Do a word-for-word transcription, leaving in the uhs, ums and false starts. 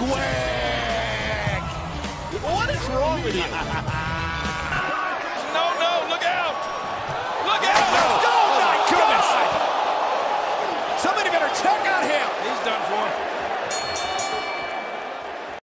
quick. What is wrong with you? No, no, look out. Look out. Oh, my goodness. Somebody better check on him. He's done.